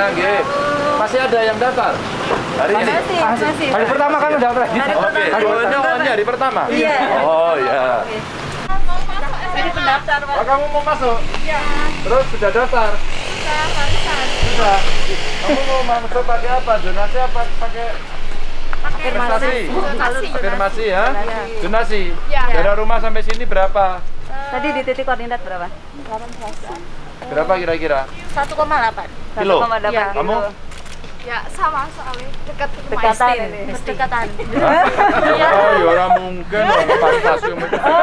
nggih. Masih ada yang daftar? Hari ini? Masih. Hari pertama kan udah daftar? Oke. Ini hari pertama? Iya. Oh iya. Jadi pendaftar, Pak. Oh, kamu mau masuk? Iya. Terus sudah daftar? Sudah, warisan. Sudah. Kamu mau masuk pakai apa? Donasi apa pakai prestasi? Afirmasi ya? Donasi? Iya. Dari rumah sampai sini berapa? Tadi di titik koordinat berapa? 18. Berapa kira-kira? 1,8. Kilo? 1,8 Iya. kilo. Kamu? Ya, sama soalnya dekat rumah Dekatan istri. ini. Berdekatan. Oh, ya orang mungkin orang pantas yang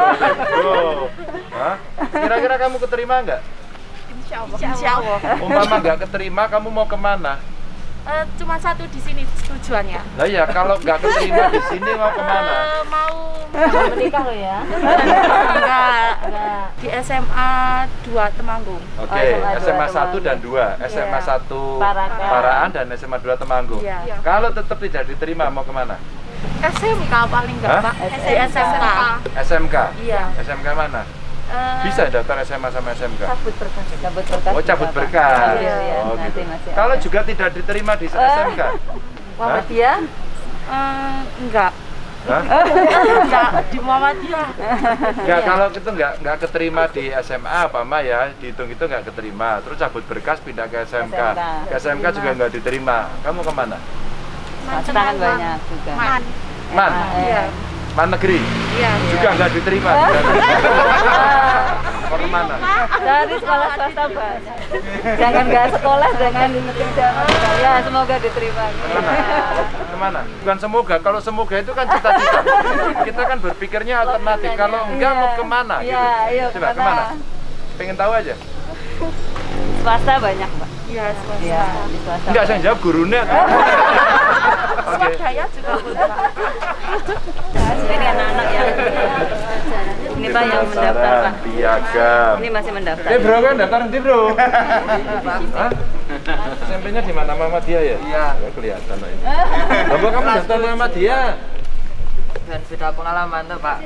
Hah? Kira-kira kamu keterima nggak? Insya Allah. Umpama nggak keterima, kamu mau kemana? Cuma satu di sini tujuannya. Lah ya, kalau nggak keterima di sini mau kemana? Mau Menikah lo ya? enggak di SMA 2 Temanggung. Oke, SMA SMA 1 Temanggung. dan 2. SMA 1 Paraan dan SMA 2 Temanggung. Iya. Kalau tetap tidak diterima mau kemana? SMK paling enggak, Hah? Pak. Di SMK. SMK? Iya. SMK mana? Bisa daftar SMA sama SMK? Cabut berkas. Cabut berkas. Oh, cabut berkas. Iya, iya. Oh, Nanti gitu. masih Kalau ada. juga tidak diterima di SMK? Muhammadiyah? Enggak. Hah? Enggak di Muhammadiyah. Enggak, kalau itu enggak keterima di SMA apa mah ya, dihitung itu enggak keterima. Terus cabut berkas pindah ke SMK. Ke SMK juga enggak diterima. Kamu kemana? Swasta kan banyak juga. Man? Iya. Man negeri? Iya. Juga enggak diterima. Mau kemana? Dari sekolah swasta banyak. Jangan nggak sekolah, jangan tidak. Ya, semoga diterima. Kemana? Bukan semoga, kalau semoga itu kan cita-cita. Kita kan berpikirnya alternatif. Kalau enggak mau kemana? Iya, gitu. ayo Coba kemana? Pengen tahu aja. Swasta banyak, Pak. Iya, swasta. Iya, di swasta. Enggak, saya jawab gurunya. Oke. Swadaya juga boleh, Pak. Ini anak-anak yang ini Pak yang mendaftar, Pak. Piagam. Ini masih mendaftar. Bro kan daftar nanti bro. Hah? SMP-nya di mana Mama dia ya? Iya. Ya, kelihatan loh ini. Bapak kamu daftar Mama dia? Dan sudah pengalaman tuh Pak.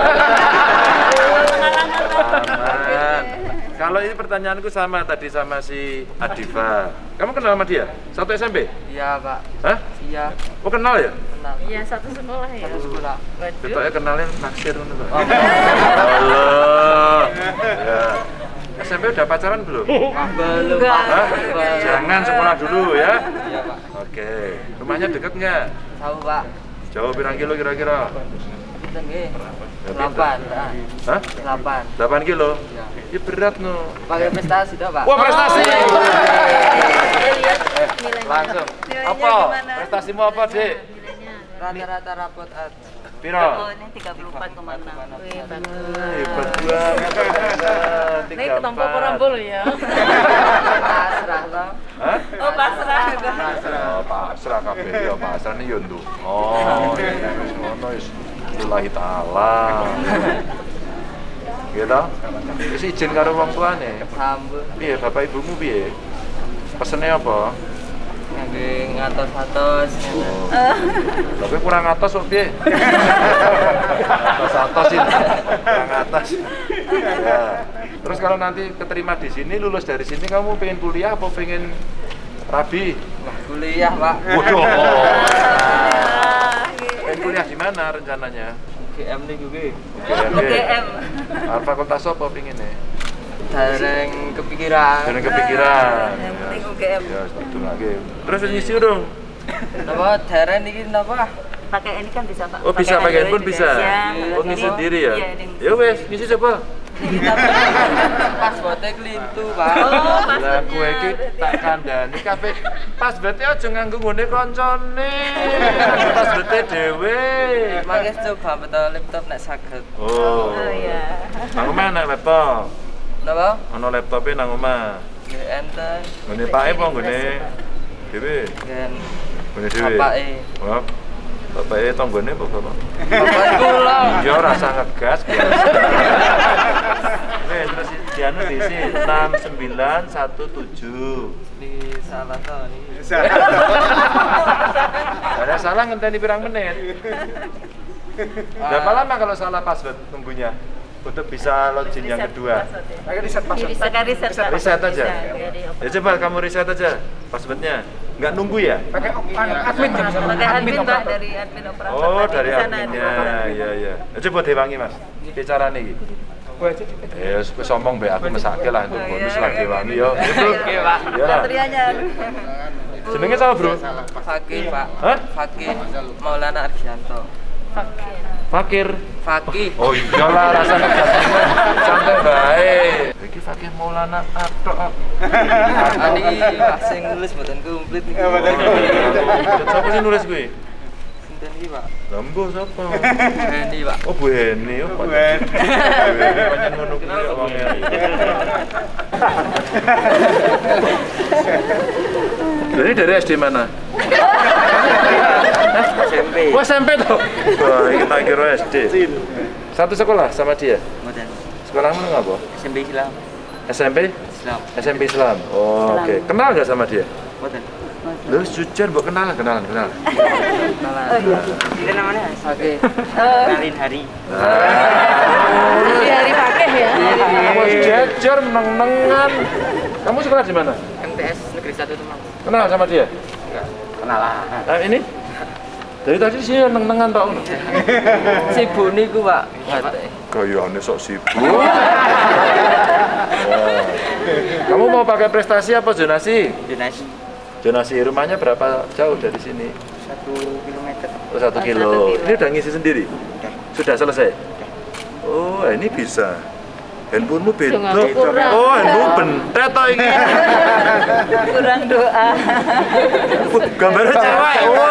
Pengalaman. Kalau ini pertanyaanku sama tadi sama si Adifa. Kamu kenal sama dia? Satu SMP? Iya Pak. Hah? Iya. Oh kenal ya? Kenal. Iya, satu sekolah ya. Satu sekolah. Ketoknya kenalnya naksir kan? Oh, Allah. Ya. SMP udah pacaran belum? belum Pak. Hah? Belum. Jangan sekolah dulu ya. Iya Pak. Oke. Rumahnya deket nggak? Tahu Pak. Jauh berapa kilo kira-kira? Kita nggih. Ya, 8. Hah? 8. 8 kilo? Iya. Ya berat no. Pakai prestasi dah Pak. Wah prestasi! Lihat Langsung. Apa? Prestasimu apa dek? Rata-rata rapot at. Piro? Oh, ini 34,6. Wih, bagus. Hebat banget. Ini ketompo Porambol ya. Pasrah toh. Hah? Oh, pasrah. Oh, pasrah kabeh ya, pasrah ini yo nduk. Oh, iya wis ngono wis. Lillahi taala. Gitu. Wis izin karo wong tuane. Sambut. Piye bapak ibumu piye? Pesene apa? Ngangge ngatos-atos. Tapi kurang atas kok piye? Atas ini. Kurang atas. Ya. Terus kalau nanti keterima di sini, lulus dari sini kamu pengen kuliah apa pengen rabi? Wah, kuliah Pak. Waduh. Pengen kuliah di mana rencananya? UGM nih gue. UGM. Fakultas apa pengennya? Dereng kepikiran. Jangan kepikiran. Yang penting UGM. Ya, satu lagi. Terus ngisi dong. Napa dereng iki napa? Pakai ini kan bisa, Pak. Oh bisa pakai handphone bisa. Iya. Oh ngisi sendiri ya? Iya, ini. Ya wes ngisi coba. Passwordnya kelintu Pak. Oh, Lah kowe iki tak kandhani kabeh password aja nganggo nggone kancane. Password dhewe. Mangke coba betul laptop nek saged. Oh. Oh iya. Nang omah ana laptop. Napa? Ana laptope nang omah. Nggih enten. Nggone pake apa nggone dhewe? Ngen Nggone dhewe. bapake. Oh. Bapake tanggane apa bapak? Bapak kula. Ya ora usah ngegas. Wes terus dianu diisi 6917. Di salah to niki. Ada salah ngenteni pirang menit. Berapa lama kalau salah password tunggunya? untuk bisa login yang kedua. Riset Riset aja. Ya coba kamu riset aja passwordnya. Nggak nunggu ya? Pakai admin ya, Pakai admin Pak, operator. dari admin operator. Oh, tadi dari di sana adminnya. ada. Iya, iya. Coba diwangi, Mas. Ki carane iki. Gue aja. Ya, wis sombong be aku mesake lah untuk bonus lagi wangi yo. Oke, Pak. Ya. Satrianya. Jenenge sama, Bro? Fakih, Pak. Hah? Fakih Maulana Argianto. Fakir. Fakih. Oh iyalah rasanya jangan santai bae. Iki Fakir Maulana Atok. Ani Pak sing nulis mboten komplit niki. Siapa sih nulis kuwi? Sinten iki, Pak? Lambo sapa? Ini, Pak. Oh Bu Heni, oh Pak. Bu Heni pancen ngono kuwi wonge. Jadi dari SD mana? SMP. Oh SMP toh? Wah, kita kira SD. Satu sekolah sama dia? Mboten. Sekolahmu ngapa? SMP Islam. SMP? Islam. SMP Islam. Oh, oke. Kenal nggak sama dia? Mboten. Lu jujur, mbok kenalan. Kenalan. Ini namanya Fakih. Kenalin Hari. Di hari Fakih ya. Wah, jujur meneng-menengan. Kamu sekolah di mana? MTS Negeri 1 Temanggung. Kenal sama dia? Kenalan. Nah, ini? Dari tadi sih neng-nengan tok. Sibuk niku, Pak. Ngate. Gayane sok sibuk. Kamu mau pakai prestasi apa zonasi? Donasi Zonasi rumahnya berapa jauh dari sini? 1 kilometer. Oh, 1 kilo. Ini udah ngisi sendiri? Sudah selesai? Oh, ini bisa. Handphonemu beda. Oh, handphone bentet toh ini. Kurang doa. Gambarnya cewek. Wah.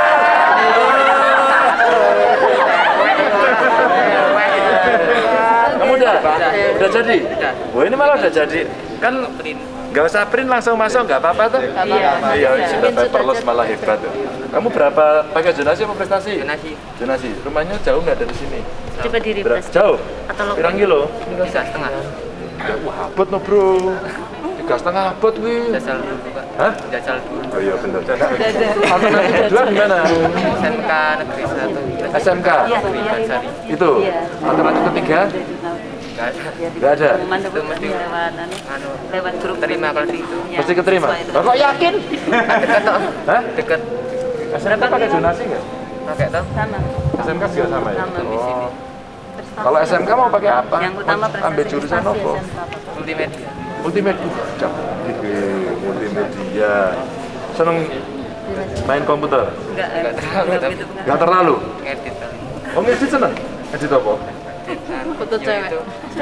Kamu udah jadi? Wah, ini malah udah jadi. Kan nggak usah print langsung masuk, nggak apa-apa tuh? Iya, sudah paperless malah hebat. Kamu berapa pakai zonasi apa prestasi? Donasi. Zonasi. Rumahnya jauh nggak dari sini? Coba di refresh. Jauh? Atau lo Pirang kilo? 3,5. Ya, wah, abot no bro. 3,5 abot wih. Jajal dulu, Pak. Hah? Jajal dulu. Oh iya bener. Alternatif kedua gimana? SMK Negeri 1. SMK? Negeri Bansari. Itu? Alternatif ketiga? Enggak ada. Nggak ada? Itu mesti anu Lewat grup terima kalau di itu. Mesti keterima? Loh, kok yakin? Dekat toh. Hah? Dekat. SMK pakai zonasi nggak? Pakai toh. Sama. SMK juga sama ya? Sama. Oh. Kalau SMK mau pakai apa? Yang utama prestasi Ambil jurusan prestasi apa? SMK. Multimedia. Multimedia. Multimedia. Seneng main komputer? Enggak terlalu, belum tapi- gitu. Nggak terlalu? Ngedit kali. Oh ngedit seneng? Ngedit apa? foto cewek.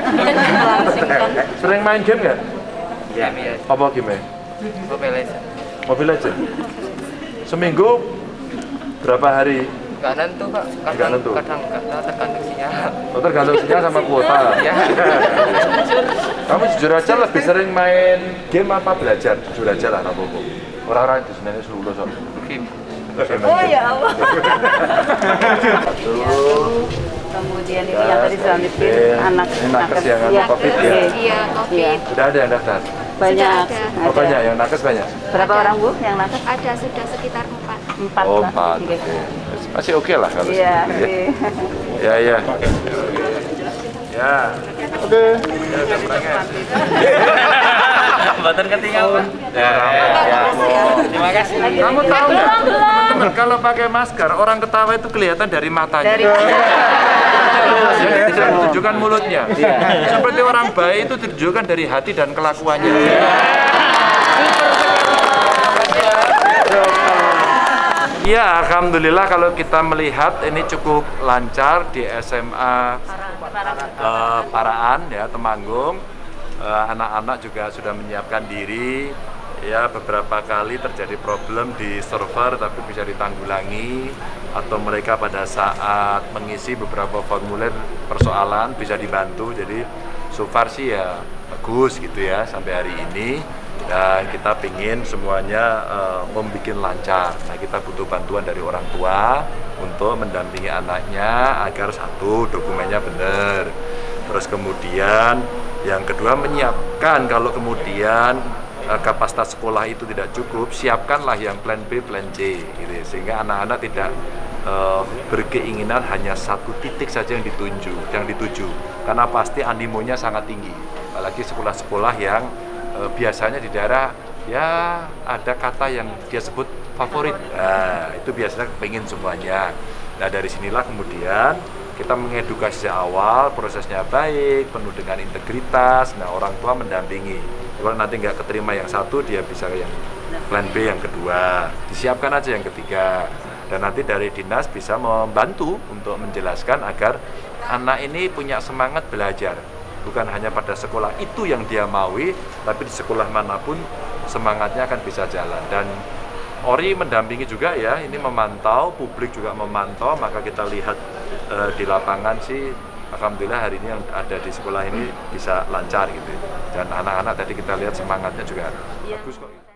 Sering main game nggak? Iya, iya. Apa game? Mobile Legends. Mobile Legends? Seminggu berapa hari? Enggak nentu, Pak. Nggak nentu. Kadang enggak tergantung sinyal. Oh, tergantung sinyal sama kuota. Iya. Kamu jujur aja lebih sering main game apa belajar? Jujur aja lah, apa orang-orang itu sebenarnya lulus kok. Game. Oh ya Allah. Tuh. Kemudian ini yang tadi suami anak Ini nakes yang anu COVID ya? Iya, COVID. Sudah ada yang daftar? banyak. Sudah ada. Oh banyak, yang nakes banyak? Berapa orang Bu yang nakes? Ada sudah sekitar 4. 4. Oh Pak. 4, Oke. masih oke lah kalau Iya. segitu ya. Oke. Ya, ya. Ya. Oke. Ya, udah berangkat. Mboten ketinggalan. Ya, Terima kasih. kamu tahu nggak, teman-teman, kalau pakai masker, orang ketawa itu kelihatan dari matanya. Dari Jadi tidak ditunjukkan mulutnya. Seperti orang baik itu ditunjukkan dari hati dan kelakuannya. Ya, alhamdulillah kalau kita melihat ini cukup lancar di SMA Paraan ya, Temanggung. Anak-anak juga sudah menyiapkan diri. Ya, beberapa kali terjadi problem di server tapi bisa ditanggulangi, atau mereka pada saat mengisi beberapa formulir persoalan bisa dibantu. Jadi so far sih ya bagus gitu ya sampai hari ini. Dan kita pingin semuanya membuat lancar. Nah, kita butuh bantuan dari orang tua untuk mendampingi anaknya agar satu, dokumennya benar. Terus kemudian yang kedua menyiapkan kalau kemudian kapasitas sekolah itu tidak cukup, siapkanlah yang plan B, plan C, gitu, sehingga anak-anak tidak berkeinginan hanya satu titik saja yang dituju, karena pasti animonya sangat tinggi, apalagi sekolah-sekolah yang biasanya di daerah ya ada kata yang dia sebut favorit, nah, itu biasanya pengen semuanya. Nah dari sinilah kemudian kita mengedukasi awal, prosesnya baik, penuh dengan integritas. Nah orang tua mendampingi. Kalau nanti nggak keterima yang satu, dia bisa yang plan B yang kedua. Disiapkan aja yang ketiga. Dan nanti dari dinas bisa membantu untuk menjelaskan agar anak ini punya semangat belajar. Bukan hanya pada sekolah itu yang dia maui, tapi di sekolah manapun semangatnya akan bisa jalan. Dan ORI mendampingi juga ya, ini memantau, publik juga memantau, maka kita lihat di lapangan sih, alhamdulillah hari ini yang ada di sekolah ini bisa lancar gitu. Dan anak-anak tadi kita lihat semangatnya juga bagus kok.